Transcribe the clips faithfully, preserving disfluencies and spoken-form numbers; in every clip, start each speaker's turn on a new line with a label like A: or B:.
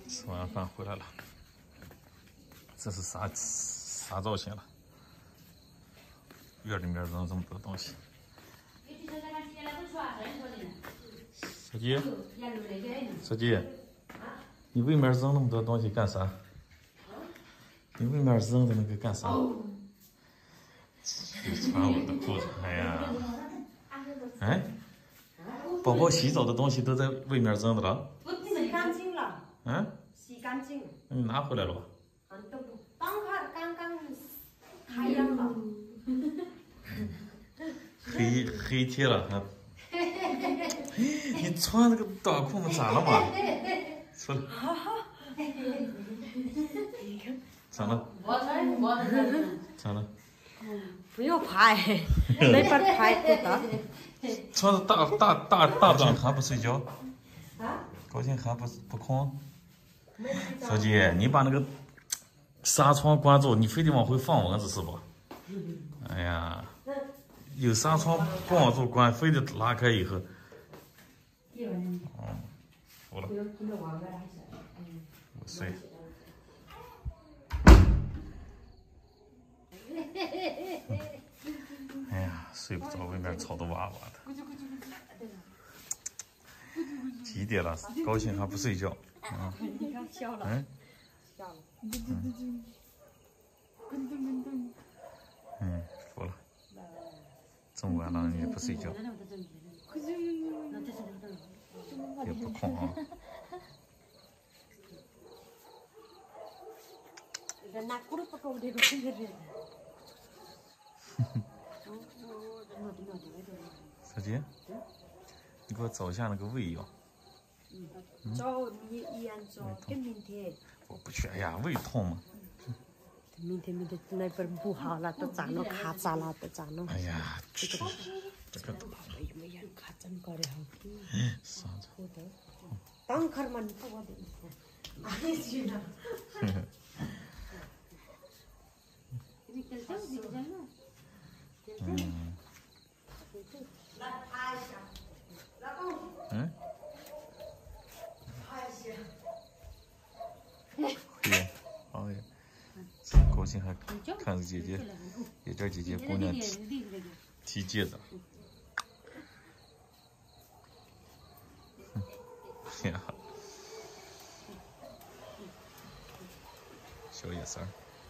A: 吃完饭回来了，这是啥啥造型了？院里面扔这么多东西。小姐，小姐，你外面扔那么多东西干啥？你外面扔的那个干啥？穿我的裤子，哎呀，哎，宝宝洗澡的东西都在外面扔的了。
B: 洗干净了。
A: 嗯。
B: 洗干净。
A: 你拿回来了吧？
B: 嗯，都不，刚刚刚刚开样了。
A: 黑黑贴了还。你穿那个短裤子咋了嘛？出来。咋了？咋了？
B: 不要拍，没法拍不得。
A: 穿着大大大大褂还不睡觉？啊？高兴还不不困？小姐，你把那个纱窗关住，你非得往回放蚊子是不？哎呀，有纱窗关住关，非得拉开以后。嗯，服了。我睡。哎呀，睡不着，外面吵得哇哇的。几点了？高兴还不睡觉？嗯。
B: 笑了。
A: 嗯。
B: 笑了。
A: 嗯，服了。这么晚了你不睡觉？也不困啊。小姐，你给我找一下那个胃药。
B: 找你医院找，给明天。
A: 我不去，哎呀，胃痛嘛。
B: 明天明天那边不好了，都长了卡扎了，都长了。
A: 哎呀，这个这个。
B: 有没有卡扎过来好？
A: 啥子？
B: 当开门不我的。哎去了。
A: 嗯。嗯。对，好呀。高兴还看着姐姐，也叫姐姐姑娘提提戒指。呀，小眼神儿。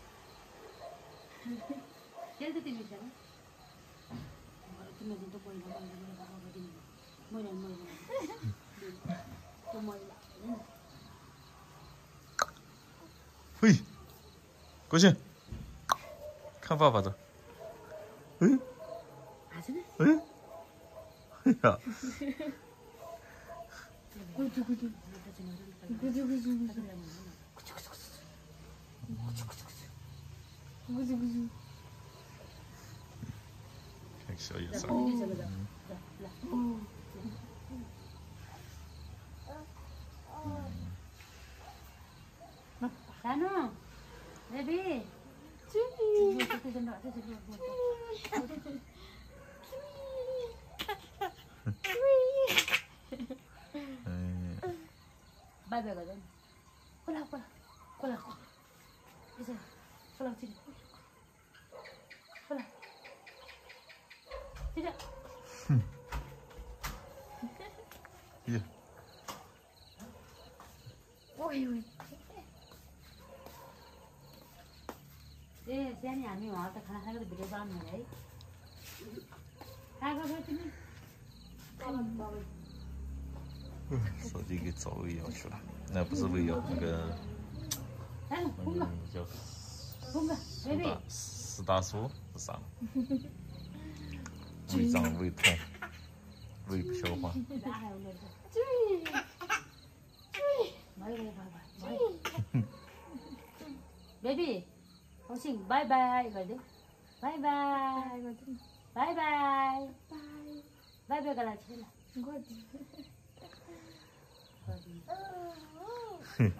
A: 嘿，高兴，看爸爸的。嗯。嗯。哎呀。咕啾咕啾，咕啾咕啾咕啾，咕啾咕啾咕啾，看小眼神。嗯。
C: 啥呢 ？baby， 这里，这这这这这这。拜拜个人，过来过来过来过来，这是，过来这里，过来，这个。哼。
A: 耶。
C: 喂喂。哎，现在俺们娃在看那个别的上面嘞，那个说这里。
A: 手机给找胃药去了，那不是胃药，那个那个叫四大四大素是啥？胃胀、胃痛、胃不消化。
C: baby， 高兴，拜拜，个的，拜拜，个的，拜拜，拜，拜拜个来去了，我的。哼。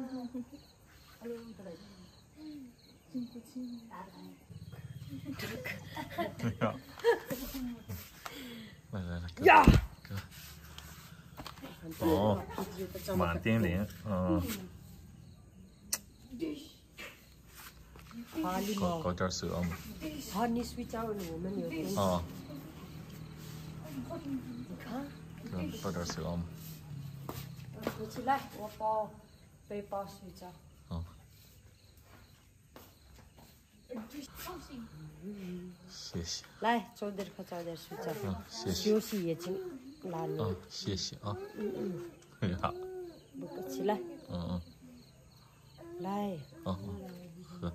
A: 来来来，哥，哥，哦，满丁零，嗯，
B: 哈里
A: 搞
B: 毛，
A: 搞点手啊嘛。
B: 好，你睡觉了，我们有东西。
A: 啊，
B: 你看，
A: 对，搞点手啊嘛。
B: 扶起来，我抱背包睡觉。
A: 啊。谢谢。
B: 来，早点快早点睡觉。
A: 嗯，谢谢。
B: 休息已经来了。
A: 嗯，谢谢啊。
B: 嗯嗯。
A: 哎呀。
B: 不客气来。
A: 嗯嗯。
B: 来。
A: 啊嗯，喝。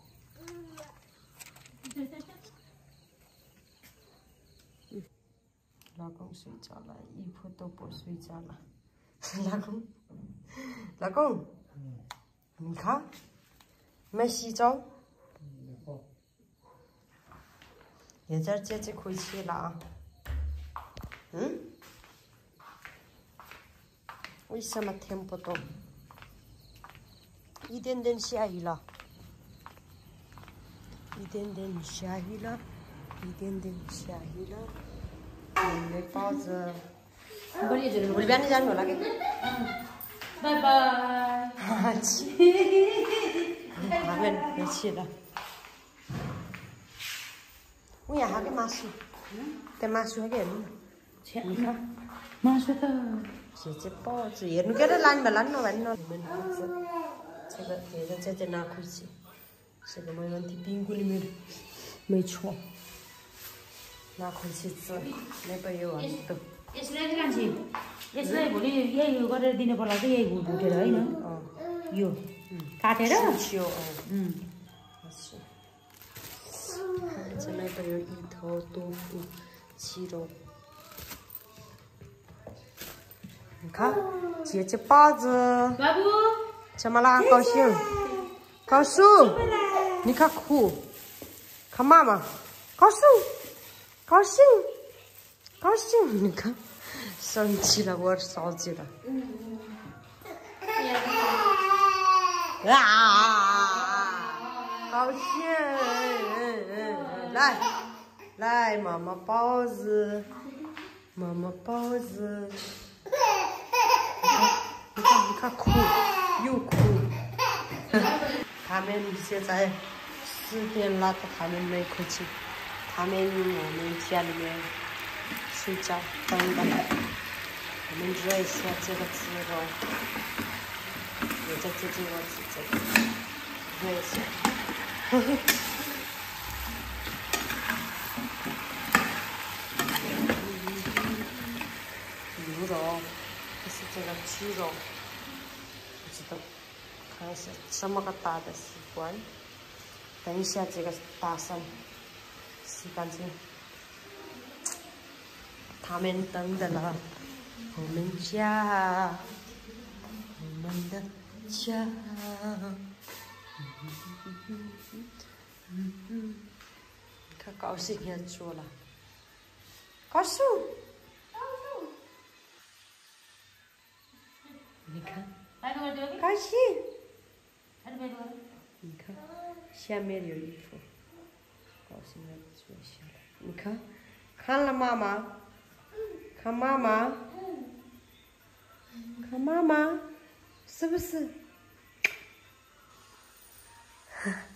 B: 嗯，老公睡觉了，衣服都不睡觉了。老公，老公，你看，没洗澡。现在姐姐可以起了啊。嗯？为什么听不懂？一点点下雨了，一点点下雨了，一点点下雨了。妹妹包子，我里边你讲过那个。
C: 拜拜。
B: 哈气，他们没起了。我让他给妈洗，给妈洗给你。你看，
C: 妈说的。
B: 姐姐包子，也你给他懒了懒了完了。你们包子，这个这个姐姐拿回去，这个没问题，冰柜里面没错。拿回去吃，那边有豌豆。
C: यसलाई चाहिँ कान्छी यसलाई भोलि यही उयो गरेर दिनु पर्ला चाहिँ यही भुटेर होइन यो काटेर
B: छियो
C: 嗯
B: 是这那边有一头豆腐鸡肉，你看姐姐包子
C: बाबु
B: 怎么啦？高兴？高兴？你看哭，看妈妈，高兴，高兴。高兴，你看，生气了，我着急了。啊！高兴，来，来，妈妈包子，妈妈包子。你看，你看，哭，又哭。他们现在十点了，他们没哭泣，他们我们家里面。睡觉，等等，我们热一下这个鸡肉，也在接近我自己，热一下。牛肉，这是这个鸡肉，不知道，看一下这么个大的西瓜，等一下这个打上，洗干净。他们等的了，我们家，我们的家，嗯嗯，看高兴要做了，高兴，你看，高兴，你看，下面有衣服，高兴要做下来，你看，看了妈妈。看妈妈，看妈妈，是不是？